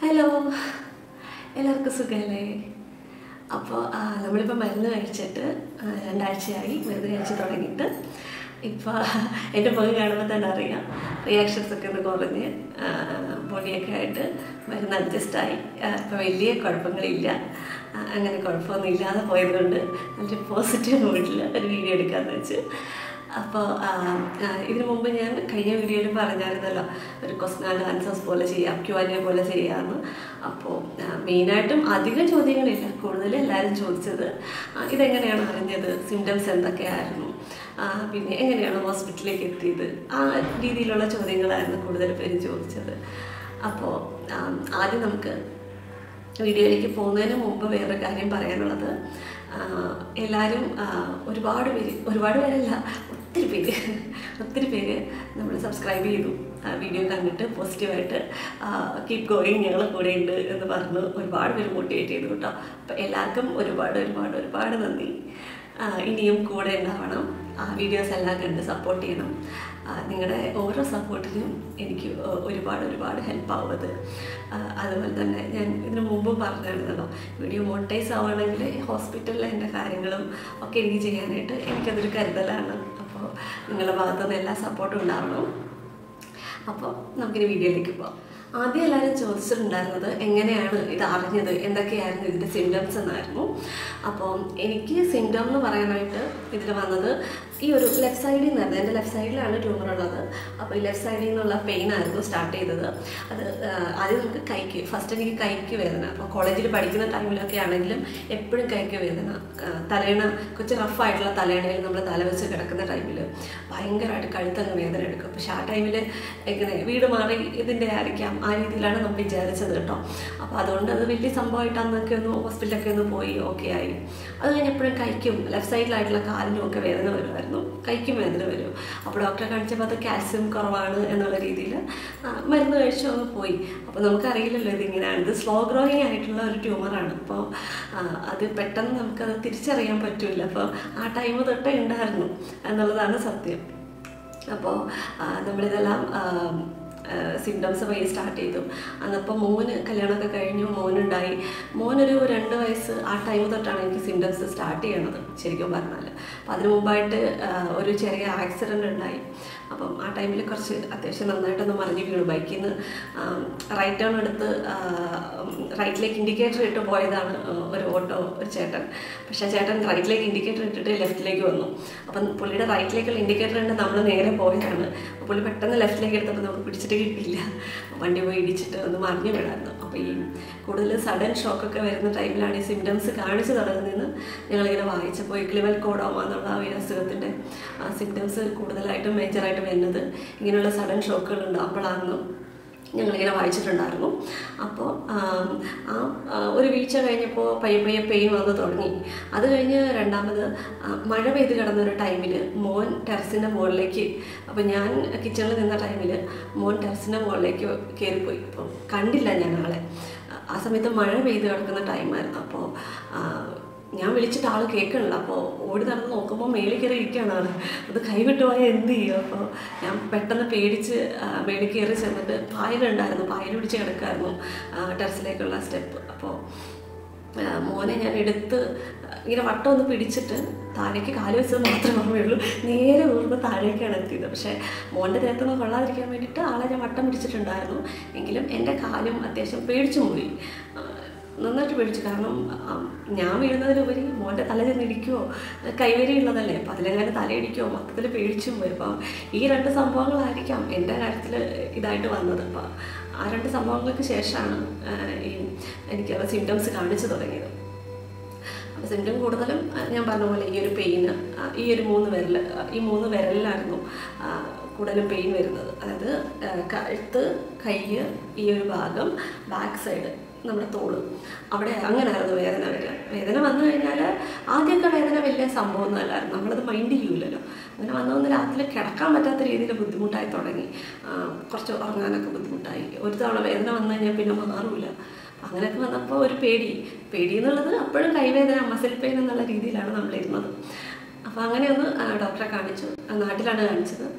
Hello, എല്ലാവർക്കും സുഖമല്ലേ? അപ്പോൾ നമ്മളിപ്പോൾ മരുന്ന് കഴിച്ചിട്ട് 2 ആഴ്ചയായി. മരുന്ന് കഴിച്ച് തുടങ്ങിയിട്ട് ഇപ്പോൾ എൻ്റെ മുഖം കാണുമ്പോൾ തന്നെ അറിയാം, റിയാക്ഷൻസൊക്കെ ഒന്ന് കുറഞ്ഞ് പൊടിയൊക്കെ ആയിട്ട് മരുന്ന് അഡ്ജസ്റ്റായി. ഇപ്പോൾ വലിയ കുഴപ്പങ്ങളില്ല. അങ്ങനെ കുഴപ്പമൊന്നും ഇല്ലാതെ പോയതുകൊണ്ട് നല്ല പോസിറ്റീവ് മൂഡിൽ ഒരു വീഡിയോ എടുക്കാമെന്ന് വെച്ചു. അപ്പോൾ ഇതിനു മുമ്പ് ഞാൻ കഴിഞ്ഞ വീഡിയോയിൽ പറഞ്ഞായിരുന്നല്ലോ, ഒരു ക്വസ്റ്റ്യൻ ആൻഡ് ആൻസേഴ്സ് പോലെ ചെയ്യാം, Q&A പോലെ ചെയ്യാമെന്ന്. അപ്പോൾ മെയിനായിട്ടും അധികം ചോദ്യങ്ങളില്ല, കൂടുതൽ എല്ലാവരും ചോദിച്ചത് ഇതെങ്ങനെയാണ് അറിഞ്ഞത്, സിംറ്റംസ് എന്തൊക്കെയായിരുന്നു, പിന്നെ എങ്ങനെയാണ് ഹോസ്പിറ്റലിലേക്ക് എത്തിയത്, ആ രീതിയിലുള്ള ചോദ്യങ്ങളായിരുന്നു കൂടുതൽ പേര് ചോദിച്ചത്. അപ്പോൾ ആദ്യം നമുക്ക് വീഡിയോയിലേക്ക് പോകുന്നതിന് മുമ്പ് വേറൊരു കാര്യം പറയാനുള്ളത്, എല്ലാവരും ഒരുപാട് പേരല്ല, ഒത്തിരി പേര് നമ്മൾ സബ്സ്ക്രൈബ് ചെയ്തു, വീഡിയോ കണ്ടിട്ട് പോസിറ്റീവായിട്ട് കീപ് ഗോയിങ്, ഞങ്ങൾ കൂടെ ഉണ്ട് എന്ന് പറഞ്ഞ് ഒരുപാട് പേര് മോട്ടിവേറ്റ് ചെയ്തു കേട്ടോ. അപ്പോൾ എല്ലാവർക്കും ഒരുപാട് നന്ദി. ഇനിയും കൂടെ ഉണ്ടാവണം, വീഡിയോസ് എല്ലാം കണ്ട് സപ്പോർട്ട് ചെയ്യണം. നിങ്ങളുടെ ഓരോ സപ്പോർട്ടിനും എനിക്ക് ഒരുപാട് ഹെൽപ്പാവുന്നത്. അതുപോലെ തന്നെ ഞാൻ ഇതിനു മുമ്പ് പറഞ്ഞിരുന്നല്ലോ, വീഡിയോ മോണിറ്റൈസ് ആവുകയാണെങ്കിൽ ഹോസ്പിറ്റലിലെ എൻ്റെ കാര്യങ്ങളും ഒക്കെ എനിക്ക് ചെയ്യാനായിട്ട് എനിക്കതൊരു കരുതലാണ്. അപ്പോൾ നിങ്ങളുടെ ഭാഗത്തുനിന്ന് എല്ലാ സപ്പോർട്ടും ഉണ്ടാവണം. അപ്പോൾ നമുക്കിനി വീഡിയോയിലേക്ക് പോകാം. ആദ്യം എല്ലാവരും ചോദിച്ചിട്ടുണ്ടായിരുന്നത് എങ്ങനെയാണ് ഇത് അറിഞ്ഞത്, എന്തൊക്കെയായിരുന്നു ഇതിൻ്റെ സിംറ്റംസ് എന്നായിരുന്നു. അപ്പോൾ എനിക്ക് സിംറ്റം എന്ന് പറയാനായിട്ട് ഇതിൽ വന്നത് ഈ ഒരു ലെഫ്റ്റ് സൈഡിൽ നിന്നായിരുന്നു. എൻ്റെ ലെഫ്റ്റ് സൈഡിലാണ് ട്യൂമർ ഉള്ളത്. അപ്പോൾ ഈ ലെഫ്റ്റ് സൈഡിൽ നിന്നുള്ള പെയിൻ ആയിരുന്നു സ്റ്റാർട്ട് ചെയ്തത്. അത് ആദ്യം നമുക്ക് കൈക്ക്, ഫസ്റ്റ് എനിക്ക് കൈക്ക് വേദന. അപ്പോൾ കോളേജിൽ പഠിക്കുന്ന ടൈമിലൊക്കെ ആണെങ്കിലും എപ്പോഴും കൈക്ക് വേദന, തലയണ കുറച്ച് റഫായിട്ടുള്ള തലയണയിൽ നമ്മൾ തല വെച്ച് കിടക്കുന്ന ടൈമിൽ ഭയങ്കരമായിട്ട് കഴുത്തങ്ങ് വേദന എടുക്കും. പക്ഷെ ആ ടൈമിൽ എങ്ങനെ വീട് മാറി ഇതിൻ്റെ ആയിരിക്കാം, ആ രീതിയിലാണ് നമ്മൾ വിചാരിച്ചത് കേട്ടോ. അപ്പോൾ അതുകൊണ്ട് അത് വലിയ സംഭവമായിട്ട് അന്നൊക്കെ ഒന്ന് ഹോസ്പിറ്റലൊക്കെ ഒന്ന് പോയി ഓക്കെ ആയി. അത് കഴിഞ്ഞ് എപ്പോഴും കൈക്കും ലെഫ്റ്റ് സൈഡിലായിട്ടുള്ള കാലിനും ഒക്കെ വേദന വരുമായിരുന്നു, കൈക്കും വേദന വരും. അപ്പോൾ ഡോക്ടറെ കാണിച്ചപ്പോൾ അത് കാൽസ്യം കുറവാണ് എന്നുള്ള രീതിയിൽ മരുന്ന് കഴിച്ചു അങ്ങ് പോയി. അപ്പോൾ നമുക്കറിയില്ലല്ലോ ഇതിങ്ങനെയാണ്, ഇത് സ്ലോ ഗ്രോയിങ് ആയിട്ടുള്ള ഒരു ട്യൂമറാണ്. അപ്പോൾ അത് പെട്ടെന്ന് നമുക്കത് തിരിച്ചറിയാൻ പറ്റില്ല. അപ്പോൾ ആ ടൈം തൊട്ടേ ഉണ്ടായിരുന്നു എന്നുള്ളതാണ് സത്യം. അപ്പോൾ നമ്മളിതെല്ലാം സിംറ്റംസ് വഴി സ്റ്റാർട്ട് ചെയ്തു. അന്നപ്പോൾ മോന് കല്യാണമൊക്കെ കഴിഞ്ഞു, മോനുണ്ടായി. മോനൊരു 2 വയസ്സ് ആ ടൈം തൊട്ടാണ് എനിക്ക് സിംറ്റംസ് സ്റ്റാർട്ട് ചെയ്യണത് ശരിക്കും പറഞ്ഞാൽ. അപ്പം അതിനു മുമ്പായിട്ട് ഒരു ചെറിയ ആക്സിഡൻ്റ് ഉണ്ടായി. അപ്പം ആ ടൈമിൽ കുറച്ച് അത്യാവശ്യം നന്നായിട്ടൊന്ന് മറിഞ്ഞ് വീണു. ബൈക്കിൽ നിന്ന് റൈറ്റ് ടേൺ എടുത്ത് റൈറ്റിലേക്ക് ഇൻഡിക്കേറ്റർ ഇട്ട് പോയതാണ് ഒരു ചേട്ടൻ. പക്ഷേ ചേട്ടൻ റൈറ്റിലേക്ക് ഇൻഡിക്കേറ്റർ ഇട്ടിട്ട് ലെഫ്റ്റിലേക്ക് വന്നു. അപ്പം പുള്ളിയുടെ റൈറ്റിലേക്കുള്ള ഇൻഡിക്കേറ്റർ ഉണ്ട്, നമ്മൾ നേരെ പോയതാണ്. അപ്പോൾ പുള്ളി പെട്ടെന്ന് ലെഫ്റ്റിലേക്ക് എടുത്തപ്പോൾ നമുക്ക് പിടിച്ചിട്ട് കിട്ടിയില്ല, വണ്ടി പോയി ഇടിച്ചിട്ട് ഒന്ന് മറിഞ്ഞു വീണായിരുന്നു. അപ്പോൾ ഈ കൂടുതൽ സഡൻ ഷോക്കൊക്കെ വരുന്ന ടൈമിലാണ് ഈ സിംറ്റംസ് കാണിച്ചു തുടങ്ങുന്നതെന്ന് ഞങ്ങളിങ്ങനെ വായിച്ചപ്പോൾ, ഈ ക്ലിവൽ കോഡോമ എന്നുള്ള ആ അസുഖത്തിൻ്റെ സിംറ്റംസ് കൂടുതലായിട്ടും മേജറായിട്ട് വരുന്നത് ഇങ്ങനെയുള്ള സഡൻ ഷോക്കുകൾ ഉണ്ടാകുമ്പോഴാണെന്നും ഞങ്ങളിങ്ങനെ വായിച്ചിട്ടുണ്ടായിരുന്നു. അപ്പോൾ ഒരു വീഴ്ച കഴിഞ്ഞപ്പോൾ പയ്യെ പെയിൻ വന്ന് തുടങ്ങി. അത് കഴിഞ്ഞ് രണ്ടാമത് മഴ പെയ്ത് കിടന്നൊരു ടൈമിൽ മോൻ ടെറസിൻ്റെ മുകളിലേക്ക്, അപ്പോൾ ഞാൻ കിച്ചണിൽ നിന്ന ടൈമിൽ മോൻ ടെറസിൻ്റെ മുകളിലേക്ക് കയറിപ്പോയി. അപ്പോൾ കണ്ടില്ല ഞാൻ ആളെ. ആ സമയത്ത് മഴ പെയ്ത് കിടക്കുന്ന ടൈമായിരുന്നു. അപ്പോൾ ഞാൻ വിളിച്ചിട്ട് ആൾ കേൾക്കണില്ല. അപ്പോൾ ഓടി നടന്ന് നോക്കുമ്പോൾ മേളിൽ കയറി ഇരിക്കുകയാണ് ആൾ. അത് കൈവിട്ട് പോയാൽ എന്ത് ചെയ്യും? അപ്പോൾ ഞാൻ പെട്ടെന്ന് പേടിച്ച് മേളിൽ കയറി ചെന്നിട്ട് പായലുണ്ടായിരുന്നു, പായൽ പിടിച്ച് കിടക്കായിരുന്നു ടെറസിലേക്കുള്ള സ്റ്റെപ്പ്. അപ്പോൾ മോനെ ഞാൻ എടുത്ത് ഇങ്ങനെ വട്ടം ഒന്ന് പിടിച്ചിട്ട് താഴേക്ക് കാല് വെച്ചത് മാത്രമേ ഓർമ്മയുള്ളൂ. നേരെ ഊർന്ന് താഴേക്കാണ് എത്തിയത്. പക്ഷേ മോൻ്റെ ദേഹത്തൊന്നും കൊള്ളാതിരിക്കാൻ വേണ്ടിയിട്ട് ആളെ ഞാൻ വട്ടം പിടിച്ചിട്ടുണ്ടായിരുന്നു. എങ്കിലും എൻ്റെ കാലും അത്യാവശ്യം പേടിച്ചു പോയി, നന്നായിട്ട് പേടിച്ചു. കാരണം ഞാൻ വീഴുന്നതിലുപരി മോൻ്റെ തല ചെന്നിടിക്കുമോ, കൈവരിയുള്ളതല്ലേ, അപ്പോൾ അതിലെങ്ങനെ തലയിടിക്കുമോ, മൊത്തത്തിൽ പേടിച്ചും പോയി. അപ്പോൾ ഈ 2 സംഭവങ്ങളായിരിക്കാം എൻ്റെ കാര്യത്തിൽ ഇതായിട്ട് വന്നത്. അപ്പോൾ ആ 2 സംഭവങ്ങൾക്ക് ശേഷമാണ് എനിക്കത് സിംറ്റംസ് കാണിച്ചു തുടങ്ങിയത്. അപ്പോൾ സിംറ്റം കൂടുതലും ഞാൻ പറഞ്ഞ പോലെ ഈ ഒരു പെയിന്, ഈ ഒരു 3 വിരലിലായിരുന്നു കൂടുതലും പെയിൻ വരുന്നത്. അതായത് കഴുത്ത്, കൈ, ഈ ഒരു ഭാഗം, ബാക്ക് സൈഡ്, നമ്മുടെ തോള്, അവിടെ അങ്ങനെയായിരുന്നു വേദന വരിക. വേദന വന്നു കഴിഞ്ഞാൽ ആദ്യമൊക്കെ വേദന വലിയ സംഭവമൊന്നും അല്ലായിരുന്നു, നമ്മളത് മൈൻഡ് ചെയ്യൂലല്ലോ. അങ്ങനെ വന്നൊന്ന് രാത്രി കിടക്കാൻ പറ്റാത്ത രീതിയിൽ ബുദ്ധിമുട്ടായി തുടങ്ങി, കുറച്ച് ഉറങ്ങാനൊക്കെ ബുദ്ധിമുട്ടായി. ഒരു തവണ വേദന വന്നു കഴിഞ്ഞാൽ പിന്നെ മാറൂല. അങ്ങനെയൊക്കെ വന്നപ്പോൾ ഒരു പേടി എന്നുള്ളത് അപ്പോഴും കൈവേദന, മസിൽ പെയിൻ എന്നുള്ള രീതിയിലാണ് നമ്മളിരുന്നത്. അപ്പോൾ അങ്ങനെയൊന്ന് ഡോക്ടറെ കാണിച്ചു, നാട്ടിലാണ് കാണിച്ചത്.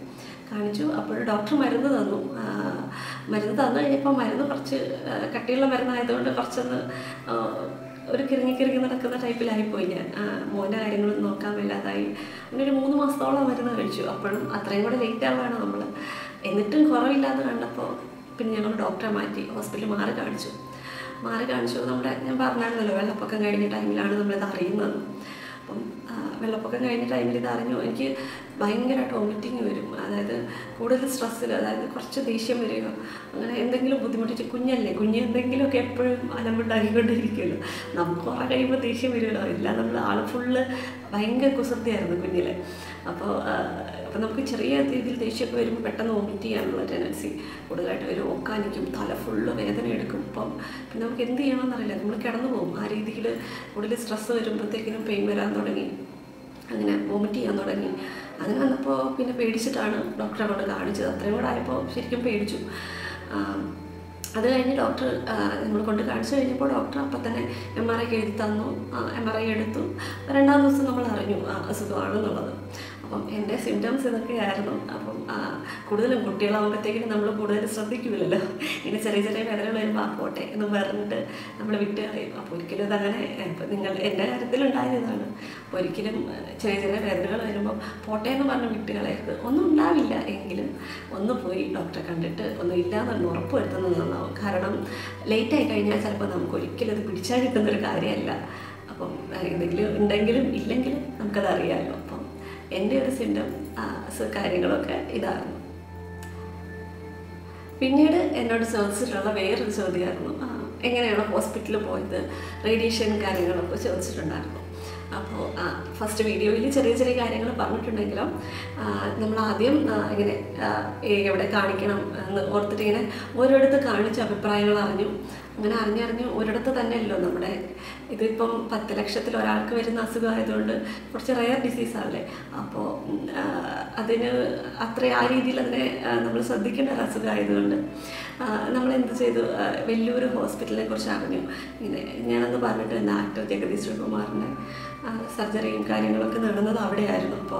കാണിച്ചു. അപ്പോൾ ഡോക്ടർ മരുന്ന് തന്നു. മരുന്ന് തന്നു കഴിഞ്ഞപ്പോൾ മരുന്ന് കുറച്ച് കട്ടിയുള്ള മരുന്നായതുകൊണ്ട് കുറച്ചൊന്ന് ഒരു കിറങ്ങി നടക്കുന്ന ടൈപ്പിലായിപ്പോയി ഞാൻ. മോൻ്റെ കാര്യങ്ങളൊന്നും നോക്കാൻ മേലാതായി. അങ്ങനെ ഒരു 3 മാസത്തോളം മരുന്ന് കഴിച്ചു. അപ്പോഴും അത്രയും കൂടെ ലേറ്റ് ആവുകയാണ് നമ്മൾ. എന്നിട്ടും കുറവില്ലാന്ന് കണ്ടപ്പോൾ പിന്നെ ഞങ്ങൾ ഡോക്ടറെ മാറ്റി ഹോസ്പിറ്റലിൽ മാറി കാണിച്ചു. ഞാൻ പറഞ്ഞായിരുന്നല്ലോ, വെള്ളപ്പൊക്കം കഴിഞ്ഞ ടൈമിലാണ് നമ്മളിത് അറിയുന്നത്. അപ്പം വെള്ളപ്പൊക്കം കഴിഞ്ഞ ടൈമിൽ ഇതറിഞ്ഞു. എനിക്ക് ഭയങ്കരമായിട്ട് വോമിറ്റിങ് വരും. അതായത് കൂടുതൽ സ്ട്രെസ്സിൽ, അതായത് കുറച്ച് ദേഷ്യം വരികയോ അങ്ങനെ എന്തെങ്കിലും ബുദ്ധിമുട്ടിച്ച്, കുഞ്ഞ് എന്തെങ്കിലുമൊക്കെ എപ്പോഴും അലമ്പുണ്ടാക്കിക്കൊണ്ടിരിക്കുമല്ലോ. നമുക്ക് കുറേ കഴിയുമ്പോൾ ദേഷ്യം വരുമല്ലോ. എല്ലാം നമ്മൾ ആൾ ഫുള്ള് ഭയങ്കര കുസൃതിയായിരുന്നു കുഞ്ഞിലെ. അപ്പോൾ നമുക്ക് ചെറിയ രീതിയിൽ ദേഷ്യമൊക്കെ വരുമ്പോൾ പെട്ടെന്ന് വോമിറ്റ് ചെയ്യാനുള്ള ടെൻഡൻസി കൂടുതലായിട്ട് വരും. ഓക്കാനിക്കും, തല ഫുള്ള് വേദന എടുക്കും. പിന്നെ നമുക്ക് എന്ത് ചെയ്യണമെന്നറിയില്ല, നമ്മൾ കിടന്നു പോകും. ആ രീതിയിൽ കൂടുതൽ സ്ട്രെസ്സ് വരുമ്പോഴത്തേക്കിനും പെയിൻ വരാൻ തുടങ്ങി, അങ്ങനെ വോമിറ്റ് ചെയ്യാൻ തുടങ്ങി. അങ്ങനെ വന്നപ്പോൾ പിന്നെ പേടിച്ചിട്ടാണ് ഡോക്ടറെ കൊണ്ട് കാണിച്ചത്. അത്രയും കൂടെ ആയപ്പോൾ ശരിക്കും പേടിച്ചു. അത് കഴിഞ്ഞ് ഡോക്ടർ നമ്മൾ കൊണ്ട് കാണിച്ചു കഴിഞ്ഞപ്പോൾ ഡോക്ടർ അപ്പം തന്നെ MRI എഴുതി തന്നു. MRI എടുത്തു. 2-ാം ദിവസം നമ്മൾ അറിഞ്ഞു അസുഖമാണെന്നുള്ളത്. അപ്പം എൻ്റെ സിംറ്റംസ് ഇതൊക്കെയായിരുന്നു. അപ്പം കൂടുതലും കുട്ടികളാകുമ്പോഴത്തേക്കിനും നമ്മൾ കൂടുതൽ ശ്രദ്ധിക്കില്ലല്ലോ. ഇങ്ങനെ ചെറിയ വേദനകൾ വരുമ്പോൾ പോട്ടെ എന്ന് പറഞ്ഞിട്ട് നമ്മൾ വിട്ട് കളയും. അപ്പോൾ ഒരിക്കലും ഇതങ്ങനെ എൻ്റെ കാര്യത്തിലുണ്ടായതാണ്. അപ്പോൾ ഒരിക്കലും ചെറിയ വേദനകൾ വരുമ്പോൾ പോട്ടെ എന്ന് പറഞ്ഞ് വിട്ട് കളയരുത്. ഒന്നും ഉണ്ടാവില്ല എങ്കിലും ഒന്ന് പോയി ഡോക്ടറെ കണ്ടിട്ട് ഒന്നും ഇല്ലാന്ന് ഉറപ്പ് വരുത്തുന്നത് നന്നാവും. കാരണം ലേറ്റായി കഴിഞ്ഞാൽ ചിലപ്പോൾ നമുക്ക് ഒരിക്കലും അത് പിടിച്ചാൽ കിട്ടുന്നൊരു കാര്യമല്ല. അപ്പം എന്തെങ്കിലും ഉണ്ടെങ്കിലും ഇല്ലെങ്കിലും നമുക്കത് അറിയാമല്ലോ. അപ്പം എൻ്റെ ഒരു സിംറ്റംസ് കാര്യങ്ങളൊക്കെ ഇതായിരുന്നു. പിന്നീട് എന്നോട് ചോദിച്ചിട്ടുള്ള വേറൊരു ചോദ്യമായിരുന്നു, എങ്ങനെയാണ് ഹോസ്പിറ്റലിൽ പോയത്, റേഡിയേഷൻ കാര്യങ്ങളൊക്കെ ചോദിച്ചിട്ടുണ്ടായിരുന്നു. അപ്പോൾ ഫസ്റ്റ് വീഡിയോയിൽ ചെറിയ കാര്യങ്ങൾ പറഞ്ഞിട്ടുണ്ടെങ്കിലും നമ്മൾ ആദ്യം ഇങ്ങനെ എവിടെ കാണിക്കണം എന്ന് ഓർത്തിട്ട് ഇങ്ങനെ ഓരോരുത്തർ കാണിച്ച അഭിപ്രായങ്ങൾ അറിഞ്ഞു. അങ്ങനെ അറിഞ്ഞ് ഒരിടത്ത് തന്നെയല്ലോ നമ്മുടെ ഇതിപ്പം 10 ലക്ഷത്തിൽ ഒരാൾക്ക് വരുന്ന അസുഖമായതുകൊണ്ട് കുറച്ച് റെയർ ഡിസീസാണല്ലേ. അപ്പോൾ അതിന് ആ രീതിയിൽ അതിനെ നമ്മൾ ശ്രദ്ധിക്കേണ്ട ഒരു അസുഖമായതുകൊണ്ട് നമ്മളെന്ത് ചെയ്തു, വലിയൊരു ഹോസ്പിറ്റലിനെ കുറിച്ച് അറിഞ്ഞു. ഇങ്ങനെ ഞാനന്ന് പറഞ്ഞിട്ട് ആക്ടർ ജഗദീഷ് ശ്രീകുമാറിൻ്റെ സർജറിയും കാര്യങ്ങളൊക്കെ നടന്നത് അവിടെയായിരുന്നു. അപ്പോൾ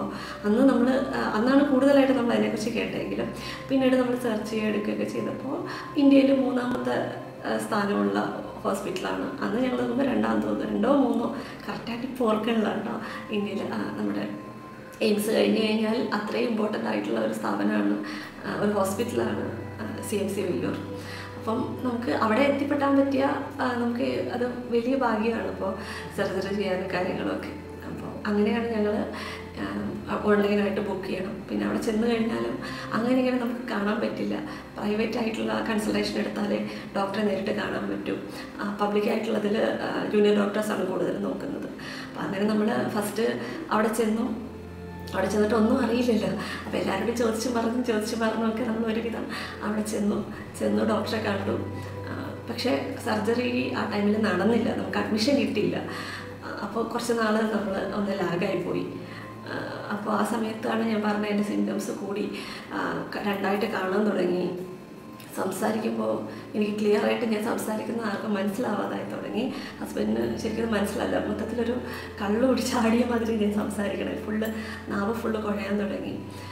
അന്നാണ് കൂടുതലായിട്ട് നമ്മൾ അതിനെക്കുറിച്ച് കേട്ടെങ്കിലും പിന്നീട് നമ്മൾ സെർച്ച് ചെയ്യുകയൊക്കെ ചെയ്തപ്പോൾ ഇന്ത്യയിൽ 3ാമത്തെ സ്ഥാനമുള്ള ഹോസ്പിറ്റലാണ്. അന്ന് ഞങ്ങൾ നോക്കുമ്പോൾ 2-ോ 3-ോ കറക്റ്റായിട്ട് ഇപ്പോൾ ഓർക്കണില്ലാട്ടോ. ഇന്ത്യയിൽ നമ്മുടെ എയിംസ് കഴിഞ്ഞ് കഴിഞ്ഞാൽ അത്രയും ഇമ്പോർട്ടൻ്റ് ആയിട്ടുള്ള ഒരു സ്ഥാപനമാണ്, ഒരു ഹോസ്പിറ്റലാണ് CMC വെല്ലൂർ. അപ്പം നമുക്ക് അവിടെ എത്തിപ്പെട്ടാൻ പറ്റിയ നമുക്ക് അത് വലിയ ഭാഗ്യമാണ്. അപ്പോൾ സർജറി ചെയ്യാനും കാര്യങ്ങളൊക്കെ. അപ്പോൾ അങ്ങനെയാണ് ഞങ്ങൾ ഓൺലൈനായിട്ട് ബുക്ക് ചെയ്യണം. പിന്നെ അവിടെ ചെന്ന് കഴിഞ്ഞാലും അങ്ങനെ നമുക്ക് കാണാൻ പറ്റില്ല. പ്രൈവറ്റ് ആയിട്ടുള്ള കൺസൾട്ടേഷൻ എടുത്താലേ ഡോക്ടറെ നേരിട്ട് കാണാൻ പറ്റും. പബ്ലിക്കായിട്ടുള്ളതിൽ ജൂനിയർ ഡോക്ടേഴ്സാണ് കൂടുതൽ നോക്കുന്നത്. അപ്പോൾ അങ്ങനെ നമ്മൾ ഫസ്റ്റ് അവിടെ ചെന്നിട്ട് ഒന്നും അറിയില്ലല്ലോ. അപ്പോൾ എല്ലാവരോടും ചോദിച്ചു പറഞ്ഞൊക്കെ നമ്മൾ ഒരുവിധം അവിടെ ചെന്നു ഡോക്ടറെ കണ്ടു. പക്ഷേ സർജറി ആ ടൈമിൽ നടന്നില്ല, നമുക്ക് അഡ്മിഷൻ കിട്ടിയില്ല. അപ്പോൾ കുറച്ച് നാൾ നമ്മൾ ഒന്ന് ലാഗായിപ്പോയി. അപ്പോൾ ആ സമയത്താണ് ഞാൻ പറഞ്ഞ എൻ്റെ സിംറ്റംസ് കൂടി 2ആയിട്ട് കാണാൻ തുടങ്ങി. സംസാരിക്കുമ്പോൾ എനിക്ക് ക്ലിയറായിട്ട് ഞാൻ സംസാരിക്കുന്ന ആർക്കും മനസ്സിലാവാതായി തുടങ്ങി. ഹസ്ബൻഡിന് ശരിക്കും മനസ്സിലാവില്ല. മൊത്തത്തിലൊരു കള്ളു പിടിച്ചാടിയ മാതിരി ഞാൻ സംസാരിക്കണേ. നാവ് ഫുള്ള് കുഴയാൻ തുടങ്ങി.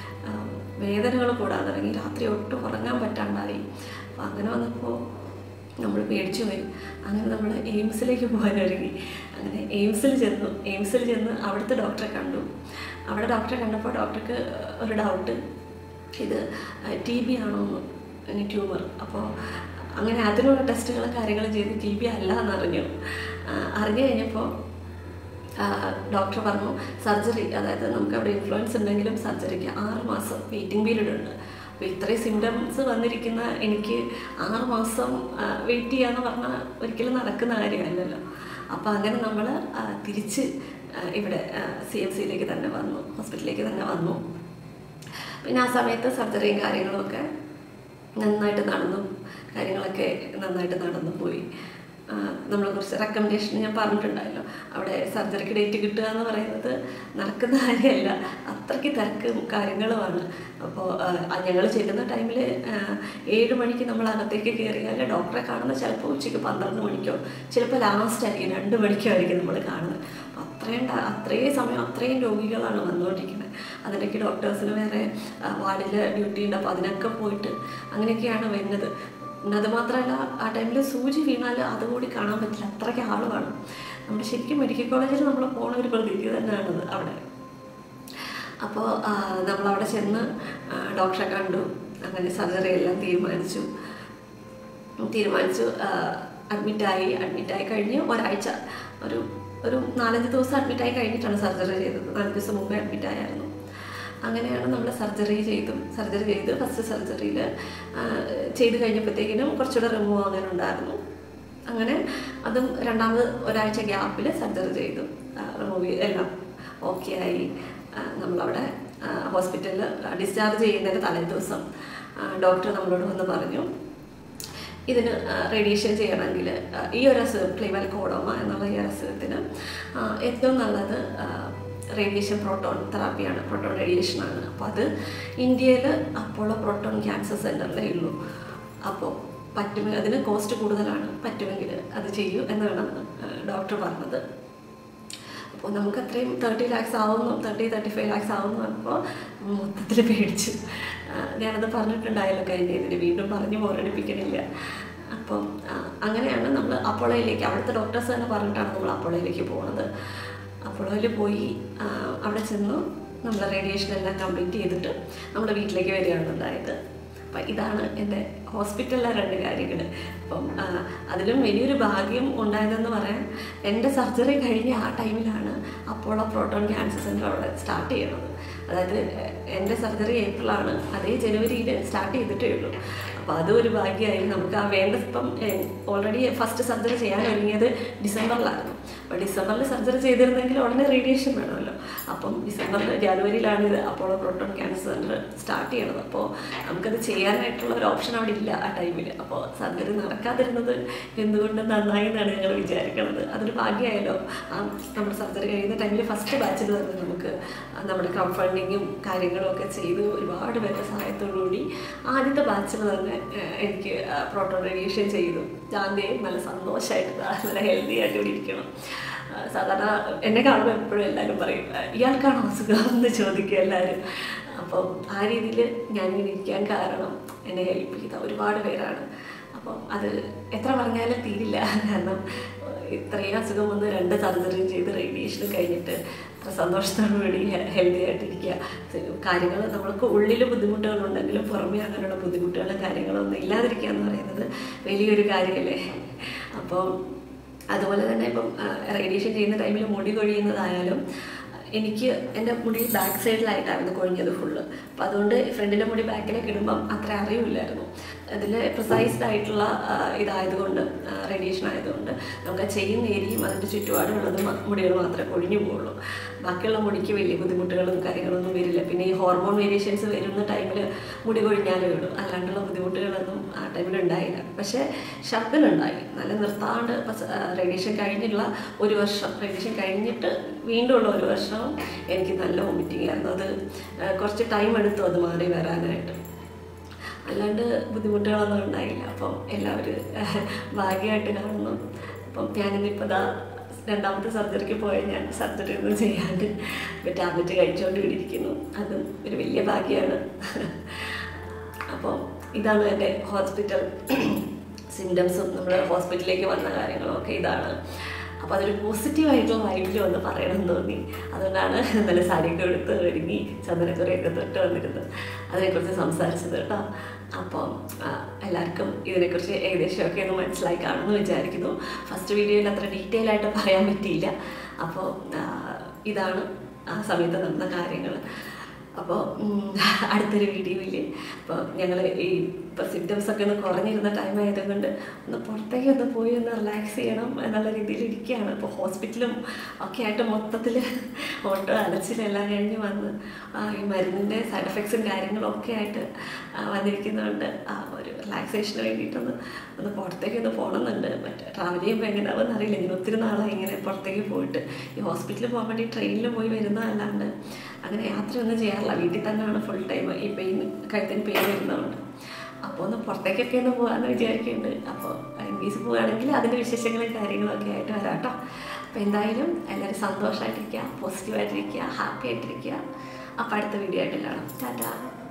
വേദനകൾ കൂടാൻ തുടങ്ങി. രാത്രി ഒട്ടും ഉറങ്ങാൻ പറ്റാണ്ടായി. അപ്പോൾ അങ്ങനെ വന്നപ്പോൾ നമ്മൾ പേടിച്ചു പോയി. അങ്ങനെ നമ്മൾ എയിംസിലേക്ക് പോകാൻ ഒരുങ്ങി. അങ്ങനെ എയിംസിൽ ചെന്ന് അവിടുത്തെ ഡോക്ടറെ കണ്ടു. അവിടെ ഡോക്ടറെ കണ്ടപ്പോൾ ഡോക്ടർക്ക് ഒരു ഡൗട്ട്, ഇത് TB ആണോന്ന്, ട്യൂമർ. അപ്പോൾ അങ്ങനെ അതിനുള്ള ടെസ്റ്റുകളും കാര്യങ്ങളും ചെയ്ത് TB അല്ല എന്നറിഞ്ഞു കഴിഞ്ഞപ്പോൾ ഡോക്ടർ പറഞ്ഞു സർജറി, അതായത് നമുക്ക് അവിടെ ഇൻഫ്ലുവൻസ് ഉണ്ടെങ്കിലും സർജറിക്ക് 6 മാസം വെയിറ്റിംഗ് പീരീഡ് ഉണ്ട്. അപ്പോൾ ഇത്രയും സിംറ്റംസ് വന്നിരിക്കുന്ന എനിക്ക് 6 മാസം വെയിറ്റ് ചെയ്യാന്ന് പറഞ്ഞാൽ ഒരിക്കലും നടക്കുന്ന കാര്യമല്ലല്ലോ. അപ്പോൾ അങ്ങനെ നമ്മൾ തിരിച്ച് ഇവിടെ CMCയിലേക്ക് തന്നെ വന്നു, ഹോസ്പിറ്റലിലേക്ക് തന്നെ വന്നു. പിന്നെ ആ സമയത്ത് സർജറിയും കാര്യങ്ങളൊക്കെ നന്നായിട്ട് നടന്നു പോയി. നമ്മളെ കുറിച്ച് റെക്കമെൻഡേഷൻ ഞാൻ പറഞ്ഞിട്ടുണ്ടായല്ലോ. അവിടെ സർജറിക്ക് ഡേറ്റ് കിട്ടുക എന്ന് പറയുന്നത് നടക്കുന്ന കാര്യമല്ല, അത്രയ്ക്ക് തിരക്കും കാര്യങ്ങളുമാണ്. അപ്പോൾ ഞങ്ങൾ ചെല്ലുന്ന ടൈമിൽ 7 മണിക്ക് നമ്മൾ അകത്തേക്ക് കയറിയാൽ ഡോക്ടറെ കാണുന്നത് ചിലപ്പോൾ ഉച്ചയ്ക്ക് 12 മണിക്കോ, ചിലപ്പോൾ ലാസ്റ്റ് ആയിരിക്കും 2 മണിക്കോ ആയിരിക്കും നമ്മൾ കാണുന്നത്. അത്രയും സമയം അത്രയും രോഗികളാണ് വന്നുകൊണ്ടിരിക്കുന്നത്. അതിനൊക്കെ ഡോക്ടേഴ്സിന് വേറെ വാർഡിൽ ഡ്യൂട്ടി ഉണ്ട്. അപ്പോൾ അതിനൊക്കെ പോയിട്ട് അങ്ങനെയൊക്കെയാണ് വരുന്നത്. പിന്നെ അതുമാത്രമല്ല, ആ ടൈമിൽ സൂചി വീണാൽ അതുകൂടി കാണാൻ പറ്റില്ല, അത്രയ്ക്ക് ആളുമാണ്. നമ്മൾ ശരിക്കും മെഡിക്കൽ കോളേജിൽ നമ്മൾ പോണ ഒരു പ്രതീതി തന്നെയാണത് അവിടെ. അപ്പോൾ നമ്മളവിടെ ചെന്ന് ഡോക്ടറെ കണ്ടു. അങ്ങനെ സർജറി എല്ലാം തീരുമാനിച്ചു. അഡ്മിറ്റായി കഴിഞ്ഞ് ഒരാഴ്ച ഒരു 4-5 ദിവസം അഡ്മിറ്റായി കഴിഞ്ഞിട്ടാണ് സർജറി ചെയ്തത്. 4 ദിവസം മുമ്പേ അഡ്മിറ്റായിരുന്നു. അങ്ങനെയാണ് നമ്മൾ സർജറി ചെയ്ത് ഫസ്റ്റ് സർജറിയിൽ ചെയ്ത് കഴിഞ്ഞപ്പോഴത്തേക്കിനും കുറച്ചുകൂടെ റിമൂവ് ആകാനുണ്ടായിരുന്നു. അങ്ങനെ അതും രണ്ടാമത് ഒരാഴ്ച ഗ്യാപ്പിൽ സർജറി ചെയ്തു. റിമൂവ് എല്ലാം ഓക്കെ ആയി. നമ്മളവിടെ ഹോസ്പിറ്റലിൽ ഡിസ്ചാർജ് ചെയ്യുന്നതിന് തലേ ദിവസം ഡോക്ടർ നമ്മളോട് വന്ന് പറഞ്ഞു, ഇതിന് റേഡിയേഷൻ ചെയ്യണമെങ്കിൽ ഈ ഒരു അസുഖം ക്ലീവൽകോഡോമ എന്നുള്ള ഈ അസുഖത്തിന് ഏറ്റവും നല്ലത് റേഡിയേഷൻ പ്രോട്ടോൺ തെറാപ്പിയാണ്, പ്രോട്ടോൺ റേഡിയേഷനാണ്. അപ്പോൾ അത് ഇന്ത്യയിൽ അപ്പോളോ പ്രോട്ടോൺ ക്യാൻസർ സെൻ്ററിലേ ഉള്ളൂ. അപ്പോൾ പറ്റുമെങ്കിൽ അതിന് കോസ്റ്റ് കൂടുതലാണ്, പറ്റുമെങ്കിൽ അത് ചെയ്യൂ എന്നാണ് ഡോക്ടർ പറഞ്ഞത്. അപ്പോൾ നമുക്ക് അത്രയും 30 lakhs ആവുന്നു, 35 lakhs ആവുന്നു. അപ്പോൾ മൊത്തത്തിൽ പേടിച്ചു. ഞാനത് പറഞ്ഞിട്ടുണ്ടായല്ലോ കഴിഞ്ഞ ഇതിന്, വീണ്ടും പറഞ്ഞ് ബോറടിപ്പിക്കണില്ല. അപ്പം അങ്ങനെയാണ് നമ്മൾ അപ്പോളോയിലേക്ക്, അവിടുത്തെ ഡോക്ടേഴ്സ് തന്നെ പറഞ്ഞിട്ടാണ് നമ്മൾ അപ്പോളോയിലേക്ക് പോകുന്നത്. അപ്പോളോയിൽ പോയി അവിടെ ചെന്ന് നമ്മൾ റേഡിയേഷൻ എല്ലാം കംപ്ലീറ്റ് ചെയ്തിട്ട് നമ്മുടെ വീട്ടിലേക്ക് വരികയാണ് ഉണ്ടായത്. അപ്പം ഇതാണ് എൻ്റെ ഹോസ്പിറ്റലിലെ 2 കാര്യങ്ങൾ. അപ്പം അതിലും വലിയൊരു ഭാഗ്യം ഉണ്ടായതെന്ന് പറയാൻ, എൻ്റെ സർജറി കഴിഞ്ഞ ആ ടൈമിലാണ് അപ്പോളോ പ്രോട്ടോൺ ക്യാൻസർ സെൻ്റർ അവിടെ സ്റ്റാർട്ട് ചെയ്യുന്നത്. അതായത് എൻ്റെ സർജറി ഏപ്രിലാണ്, അതേ ജനുവരിയിൽ സ്റ്റാർട്ട് ചെയ്തിട്ടേ ഉള്ളൂ. അപ്പോൾ അതും ഒരു ഭാഗ്യമായി. നമുക്ക് ആ ഇപ്പം ഓൾറെഡി ഫസ്റ്റ് സർജറി ചെയ്യാൻ ഒരുങ്ങിയത് ഡിസംബറിലായിരുന്നു. അപ്പോൾ ഡിസംബറിൽ സർജറി ചെയ്തിരുന്നെങ്കിൽ ഉടനെ റേഡിയേഷൻ വേണമല്ലോ. അപ്പം ജനുവരിയിലാണ് ഇത് Apollo proton cancer centre start ചെയ്യണത്. അപ്പോൾ നമുക്കത് ചെയ്യാനായിട്ടുള്ള ഒരു ഓപ്ഷൻ അവിടെ ഇല്ല ആ ടൈമിൽ. അപ്പോൾ സർജറി നടക്കാതിരുന്നത് എന്തുകൊണ്ട് നന്നായി എന്നാണ് ഞങ്ങൾ വിചാരിക്കുന്നത്. അതൊരു ഭാഗ്യമായല്ലോ. നമ്മൾ സർജറി കഴിയുന്ന ടൈമിൽ ഫസ്റ്റ് ബാച്ചിൽ തന്നെ നമുക്ക് നമ്മുടെ ക്രൗഡ് ഫണ്ടിങ്ങും കാര്യങ്ങളും ഒക്കെ ചെയ്ത് ഒരുപാട് പേരുടെ സഹായത്തോടുകൂടി ആദ്യത്തെ ബാച്ചിൽ തന്നെ എനിക്ക് പ്രോട്ടോൺ റേഡിയേഷൻ ചെയ്തു. ജാന്തിയും നല്ല സന്തോഷമായിട്ട് നല്ല ഹെൽത്തി ആയിട്ട് ഇവിടെ ഇരിക്കണം. സാധാരണ എന്നെ കാണുമ്പോൾ എപ്പോഴും എല്ലാവരും പറയും, ഇയാൾക്കാണോ അസുഖം എന്ന് ചോദിക്കുക എല്ലാവരും. അപ്പം ആ രീതിയിൽ ഞാനിങ്ങനെ ഇരിക്കാൻ കാരണം എന്നെ ഹെൽപ്പ് ചെയ്ത ഒരുപാട് പേരാണ്. അപ്പം അത് എത്ര പറഞ്ഞാലും തീരില്ല. കാരണം ഇത്രയും അസുഖം വന്ന് 2 സർജറിയും ചെയ്ത് റേഡിയേഷനും കഴിഞ്ഞിട്ട് സന്തോഷത്തോടു കൂടി ഹെൽത്തി ആയിട്ടിരിക്കുക. കാര്യങ്ങൾ നമ്മൾക്ക് ഉള്ളിൽ ബുദ്ധിമുട്ടുകളുണ്ടെങ്കിലും പുറമേ അങ്ങനെയുള്ള ബുദ്ധിമുട്ടുകളും കാര്യങ്ങളൊന്നും ഇല്ലാതിരിക്കുക എന്ന് പറയുന്നത് വലിയൊരു കാര്യമല്ലേ. അപ്പോൾ അതുപോലെ തന്നെ ഇപ്പം റേഡിയേഷൻ ചെയ്യുന്ന ടൈമിൽ മുടി കൊഴിയുന്നതായാലും എനിക്ക് എൻ്റെ മുടി ബാക്ക് സൈഡിലായിട്ടായിരുന്നു കൊഴിഞ്ഞത് ഫുള്ള്. അപ്പം അതുകൊണ്ട് ഫ്രണ്ടിൻ്റെ മുടി ബാക്കിലേക്ക് ഇടുമ്പം അത്ര അറിയില്ലായിരുന്നു. അതിൽ പ്രിസൈസ്ഡ് ആയിട്ടുള്ള ഇതായതുകൊണ്ട്, റേഡിയേഷൻ ആയതുകൊണ്ട് നമുക്ക് ചെയ്യുന്ന ഏരിയയും അതിൻ്റെ ചുറ്റുപാടുള്ളതും മുടികൾ മാത്രമേ കൊഴിഞ്ഞു പോവുള്ളൂ. ബാക്കിയുള്ള മുടിക്ക് വലിയ ബുദ്ധിമുട്ടുകളും കാര്യങ്ങളൊന്നും വരില്ല. പിന്നെ ഈ ഹോർമോൺ വേരിയേഷൻസ് വരുന്ന ടൈമിൽ മുടി കൊഴിഞ്ഞാലേ ഉള്ളൂ, അല്ലാണ്ടുള്ള ബുദ്ധിമുട്ടുകളൊന്നും ആ ടൈമിൽ ഉണ്ടായില്ല. പക്ഷേ ഷർദിനുണ്ടായി, നല്ല നിർത്താണ്ട്. റേഡിയേഷൻ കഴിഞ്ഞുള്ള 1 വർഷം, റേഡിയേഷൻ കഴിഞ്ഞിട്ട് വീണ്ടും ഉള്ള 1 വർഷം എനിക്ക് നല്ല വോമിറ്റിംഗ് ആയിരുന്നു. അത് കുറച്ച് ടൈം എടുത്തു അത് മാറി വരാനായിട്ട്. അല്ലാണ്ട് ബുദ്ധിമുട്ടുകളൊന്നും ഉണ്ടായില്ല. അപ്പം എല്ലാവരും ഭാഗ്യമായിട്ട് കാണുന്നു. അപ്പം ഞാനിന്നിപ്പോൾ രണ്ടാമത്തെ സർജറിക്ക് പോയാൽ ഞാൻ സർജറി ഒന്നും ചെയ്യാണ്ട് ടാബ്ലറ്റ് കഴിച്ചുകൊണ്ടിരിക്കുന്നു. അതും ഒരു വലിയ ഭാഗ്യമാണ്. അപ്പോൾ ഇതാണ് എൻ്റെ ഹോസ്പിറ്റൽ സിംറ്റംസും നമ്മൾ ഹോസ്പിറ്റലിലേക്ക് വന്ന കാര്യങ്ങളും ഒക്കെ ഇതാണ്. അപ്പോൾ അതൊരു പോസിറ്റീവായിട്ടുള്ള വൈബിൽ വന്ന് പറയണമെന്ന് തോന്നി. അതുകൊണ്ടാണ് നല്ല സാരിയൊക്കെ എടുത്ത് ഒരുങ്ങി ചന്ദനക്കുറയൊക്കെ തൊട്ട് വന്നിരുന്നത്, അതിനെക്കുറിച്ച് സംസാരിച്ചത് കേട്ടോ. അപ്പം എല്ലാവർക്കും ഇതിനെക്കുറിച്ച് ഏകദേശമൊക്കെ ഒന്ന് മനസ്സിലായി കാണുമെന്ന് വിചാരിക്കുന്നു. ഫസ്റ്റ് വീഡിയോയിൽ അത്ര ഡീറ്റെയിൽ ആയിട്ട് പറയാൻ പറ്റിയില്ല. അപ്പോൾ ഇതാണ് ആ സമയത്ത് നടന്ന കാര്യങ്ങൾ. അപ്പോൾ അടുത്തൊരു വീഡിയോയിൽ ഇപ്പോൾ ഞങ്ങൾ ഇപ്പോൾ സിംറ്റംസൊക്കെ ഒന്ന് കുറഞ്ഞിരുന്ന ടൈം ആയതുകൊണ്ട് ഒന്ന് പുറത്തേക്ക് ഒന്ന് പോയി ഒന്ന് റിലാക്സ് ചെയ്യണം എന്നുള്ള രീതിയിൽ ഇരിക്കുകയാണ്. ഇപ്പോൾ ഹോസ്പിറ്റലും ഒക്കെ ആയിട്ട് മൊത്തത്തിൽ ഓട്ടോ അലച്ചിലെല്ലാം കഴിഞ്ഞ് വന്ന് ഈ മരുന്നിൻ്റെ സൈഡ് എഫക്ട്സും കാര്യങ്ങളും ഒക്കെ ആയിട്ട് വന്നിരിക്കുന്നതുകൊണ്ട് ഒരു റിലാക്സേഷന് വേണ്ടിയിട്ടൊന്ന് പുറത്തേക്കൊന്ന് പോകണമെന്നുണ്ട്. മറ്റേ ട്രാവൽ ചെയ്യുമ്പോൾ എങ്ങനെയാവുമെന്ന് അറിയില്ല. ഇങ്ങനെ ഒത്തിരി നാളായി ഇങ്ങനെ പുറത്തേക്ക് പോയിട്ട് ഈ ഹോസ്പിറ്റലിൽ പോകാൻ വേണ്ടി ട്രെയിനിൽ പോയി വരുന്നതല്ലാണ്ട് അങ്ങനെ യാത്രയൊന്നും ചെയ്യാറില്ല. വീട്ടിൽ തന്നെയാണ് ഫുൾ ടൈം. ഈ പെയിൻ കഴുത്തിന് പെയിൻ വരുന്നതുകൊണ്ട് അപ്പോൾ ഒന്ന് പുറത്തേക്കൊക്കെ ഒന്ന് പോകാമെന്ന് വിചാരിക്കുന്നുണ്ട്. അപ്പോൾ ഇൻകേസ് പോവുകയാണെങ്കിൽ അതിൻ്റെ വിശേഷങ്ങളും കാര്യങ്ങളൊക്കെ ആയിട്ട് വരാം കേട്ടോ. അപ്പോൾ എന്തായാലും എല്ലാവരും സന്തോഷമായിട്ടിരിക്കുക, പോസിറ്റീവായിട്ടിരിക്കുക, ഹാപ്പി ആയിട്ടിരിക്കുക. അപ്പോൾ അടുത്ത വീഡിയോ ആയിട്ട് കാണാം. ടാറ്റാ.